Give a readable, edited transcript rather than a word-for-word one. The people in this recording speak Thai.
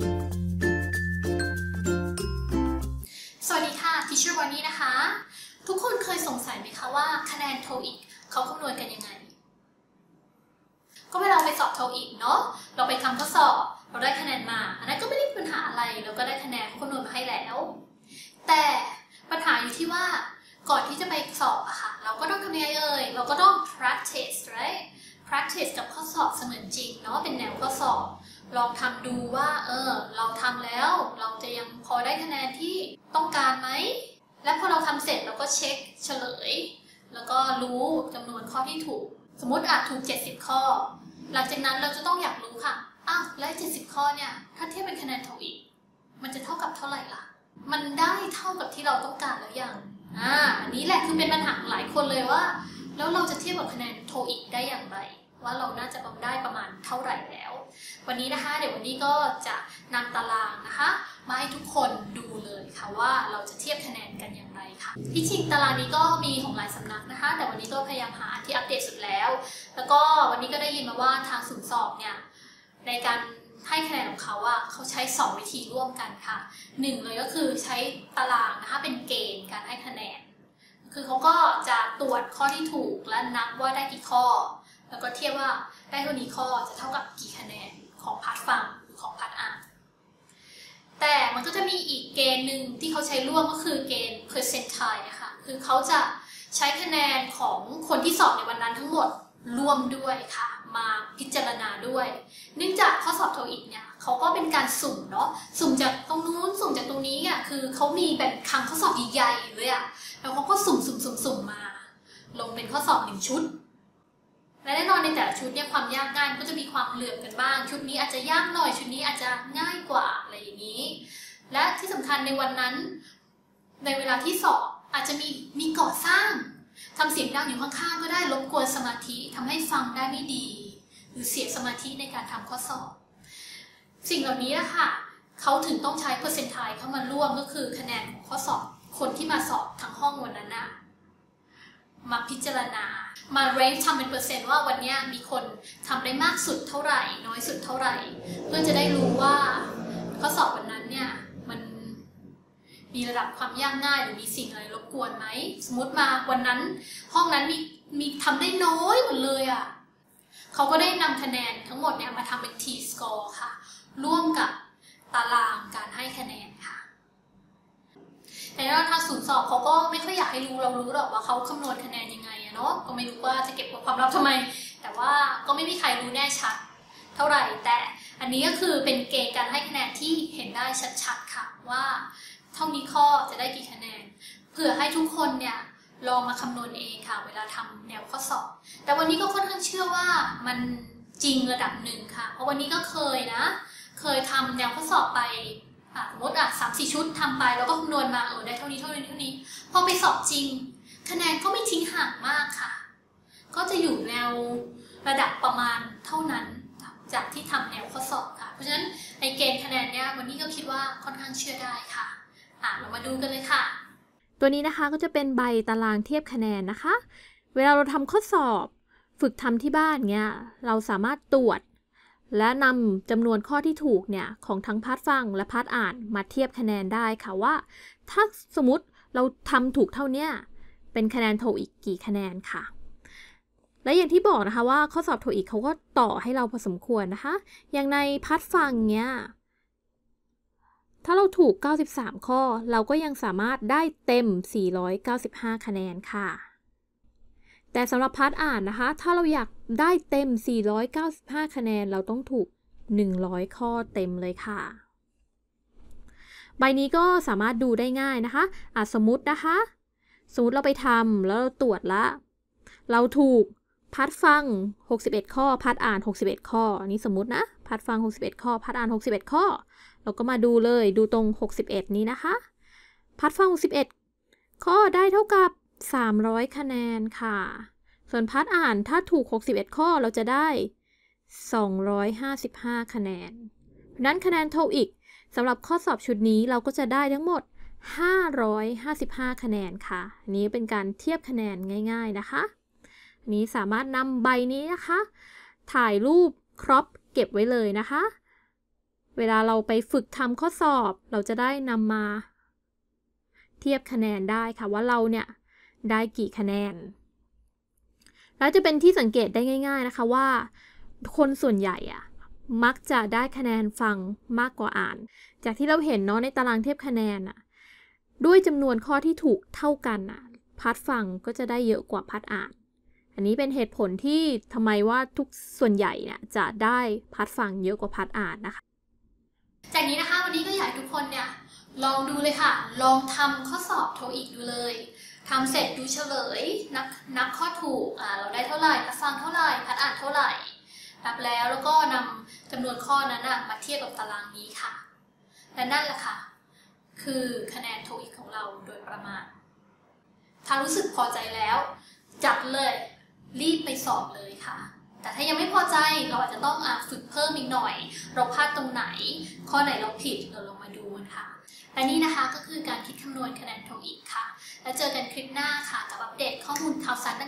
สวัสดีค่ะทิชเชอร์วันนี้นะคะทุกคนเคยสงสัยไหมคะว่าคะแนน TOEIC เขาคำนวณกันยังไงก็เวลาไปสอบ TOEIC เนาะเราไปทำข้อสอบเราได้คะแนนมาอันนั้นก็ไม่ได้มีปัญหาอะไรเราก็ได้คะแนนคำนวณมาให้แล้วแต่ปัญหาอยู่ที่ว่าก่อนที่จะไปสอบอะค่ะเราก็ต้องทำยังไงเราก็ต้อง practice right practice กับข้อสอบเสมือนจริงเนาะเป็นแนวข้อสอบลองทำดูว่าเราทำแล้วเราจะยังพอได้คะแนนที่ต้องการไหมและพอเราทำเสร็จเราก็เช็คเฉลยแล้วก็รู้จำนวนข้อที่ถูกสมมติถูก70ข้อหลังจากนั้นเราจะต้องอยากรู้ค่ะแล้ว70ข้อเนี่ยถ้าเทียบเป็นคะแนน TOEIC มันจะเท่ากับเท่าไหร่ล่ะมันได้เท่ากับที่เราต้องการแล้วยังอันนี้แหละคือเป็นปัญหาหลายคนเลยว่าแล้วเราจะเทียบกับคะแนน TOEIC ได้อย่างไรว่าเราน่าจะได้ประมาณเท่าไหร่แล้ววันนี้นะคะเดี๋ยววันนี้ก็จะนำตารางนะคะมาให้ทุกคนดูเลยค่ะว่าเราจะเทียบคะแนนกันอย่างไรค่ะที่จริงตารางนี้ก็มีของหลายสำนักนะคะแต่วันนี้ก็พยายามหาที่อัปเดตสุดแล้วก็วันนี้ก็ได้ยินมาว่าทางศูนย์สอบเนี่ยในการให้คะแนนของเขาเขาใช้2วิธีร่วมกันค่ะ1เลยก็คือใช้ตารางนะคะเป็นเกณฑ์การให้คะแนนคือเขาก็จะตรวจข้อที่ถูกและนับว่าได้กี่ข้อแล้วก็เทียบว่าได้เท่านี้ข้อจะเท่ากับกี่คะแนนของพาร์ทฟังหรือของพาร์ทอ่านแต่มันก็จะมีอีกเกณฑ์หนึ่งที่เขาใช้ร่วมก็คือเกณฑ์ percentile นะคะคือเขาจะใช้คะแนนของคนที่สอบในวันนั้นทั้งหมดร่วมด้วยค่ะมาพิจารณาด้วยเนื่องจากข้อสอบ TOEIC เนี่ยเขาก็เป็นการสุ่มเนาะสุ่มจากตรงนู้นสุ่มจากตรงนี้คือเขามีแบบคำข้อสอบใหญ่ๆเลยแล้วเขาก็สุ่มมาลงเป็นข้อสอบ1ชุดและแน่นอนในแต่ละชุดเนี่ยความยากง่ายก็จะมีความเหลื่อมกันบ้างชุดนี้อาจจะยากหน่อยชุดนี้อาจจะง่ายกว่าอะไรอย่างนี้และที่สำคัญในวันนั้นในเวลาที่สอบอาจจะมีก่อสร้างทำเสียงดังอยู่ข้างๆก็ได้รบกวนสมาธิทำให้ฟังได้ไม่ดีหรือเสียสมาธิในการทำข้อสอบสิ่งเหล่านี้นะคะเขาถึงต้องใช้เปอร์เซ็นต์ไทล์เข้ามาร่วมก็คือคะแนนของข้อสอบคนที่มาสอบทั้งห้องวันนั้นมาพิจารณามาเรนจ์ทำเป็นเปอร์เซ็นต์ว่าวันนี้มีคนทำได้มากสุดเท่าไหร่น้อยสุดเท่าไหร่เพื่อจะได้รู้ว่าข้อสอบวันนั้นเนี่ยมันมีระดับความยากง่ายหรือมีสิ่งอะไรรบกวนไหมสมมติมาวันนั้นห้องนั้นมีทำได้น้อยหมดเลยเขาก็ได้นำคะแนนทั้งหมดเนี่ยมาทำเป็น T-score ค่ะร่วมกับตารางการให้คะแนนค่ะแต่ว่าทางศูนย์สอบเขาก็ไม่ค่อยอยากให้เรารู้หรอกว่าเขาคำนวณคะแนนยังไงเนาะก็ไม่รู้ว่าจะเก็บความลับทำไมแต่ว่าก็ไม่มีใครรู้แน่ชัดเท่าไหร่แต่อันนี้ก็คือเป็นเกณฑ์การให้คะแนนที่เห็นได้ชัดๆค่ะว่าเท่านี้ข้อจะได้กี่คะแนนเผื่อให้ทุกคนเนี่ยลองมาคำนวณเองค่ะเวลาทำแนวข้อสอบแต่วันนี้ก็ค่อนข้างเชื่อว่ามันจริงระดับหนึ่งค่ะเพราะวันนี้ก็เคยทำแนวข้อสอบไปสมมติ3-4 ชุดทำไปแล้วก็คำนวณมาได้เท่านี้พอไปสอบจริงคะแนนก็ไม่ทิ้งห่างมากค่ะก็จะอยู่แนวระดับประมาณเท่านั้นจากที่ทำแนวข้อสอบค่ะเพราะฉะนั้นในเกณฑ์คะแนนเนี้ยวันนี้ก็คิดว่าค่อนข้างเชื่อได้ค่ะเรามาดูกันเลยค่ะตัวนี้นะคะก็จะเป็นใบตารางเทียบคะแนนนะคะเวลาเราทำข้อสอบฝึกทำที่บ้านเนี้ยเราสามารถตรวจและนำจำนวนข้อที่ถูกเนี่ยของทั้งพาร์ทฟังและพาร์ทอ่านมาเทียบคะแนนได้ค่ะว่าถ้าสมมติเราทำถูกเท่านี้เป็นคะแนน TOEIC กี่คะแนนค่ะและอย่างที่บอกนะคะว่าข้อสอบ TOEIC เขาก็ต่อให้เราพอสมควรนะคะอย่างในพาร์ทฟังเนี้ยถ้าเราถูก93ข้อเราก็ยังสามารถได้เต็ม495คะแนนค่ะแต่สำหรับพาร์ทอ่านนะคะถ้าเราอยากได้เต็ม495คะแนนเราต้องถูก100ข้อเต็มเลยค่ะใบนี้ก็สามารถดูได้ง่ายนะคะสมมุติเราไปทำแล้วเราตรวจละเราถูกพาร์ทฟัง61ข้อพาร์ทอ่าน61ข้ออันนี้สมมุตินะพาร์ทฟัง61ข้อพาร์ทอ่าน61ข้อเราก็มาดูเลยดูตรง61นี้นะคะพาร์ทฟัง61ข้อได้เท่ากับ300คะแนนค่ะส่วนพาร์ทอ่านถ้าถูก61ข้อเราจะได้255คะแนนเพราะนั้นคะแนน TOEIC สำหรับข้อสอบชุดนี้เราก็จะได้ทั้งหมด555คะแนนค่ะอันนี้เป็นการเทียบคะแนนง่ายๆนะคะอันนี้สามารถนำใบนี้นะคะถ่ายรูปครอปเก็บไว้เลยนะคะเวลาเราไปฝึกทำข้อสอบเราจะได้นำมาเทียบคะแนนได้ค่ะว่าเราเนี่ยได้กี่คะแนนแล้วจะเป็นที่สังเกตได้ง่ายๆนะคะว่าคนส่วนใหญ่มักจะได้คะแนนฟังมากกว่าอ่านจากที่เราเห็นเนาะในตารางเทียบคะแนนด้วยจำนวนข้อที่ถูกเท่ากันพาร์ทฟังก็จะได้เยอะกว่าพาร์ทอ่านอันนี้เป็นเหตุผลที่ทำไมว่าทุกส่วนใหญ่เนี่ยจะได้พาร์ทฟังเยอะกว่าพาร์ทอ่านนะคะจากนี้นะคะวันนี้ก็อยากให้ทุกคนเนี่ยลองดูเลยค่ะลองทำข้อสอบโทอีกดูเลยทำเสร็จดูเฉลยนับข้อถูกเราได้เท่าไหร่ฟังเท่าไหร่พัดอ่านเท่าไหร่นับแล้วก็นำจำนวนข้อนั้นมาเทียบกับตารางนี้ค่ะและนั่นแหละค่ะคือคะแนนโทอีกของเราโดยประมาณถ้ารู้สึกพอใจแล้วจัดเลยรีบไปสอบเลยค่ะแต่ถ้ายังไม่พอใจเราอาจจะต้องฝึกเพิ่มอีกหน่อยเราพลาดตรงไหนข้อไหนเราผิดเราลองมาดูกันค่ะและนี่นะคะก็คือการคิดคำนวณคะแนนโทอีกค่ะแล้วเจอกันคลิปหน้าค่ะกับอัปเดตข้อมูลข่าวสาร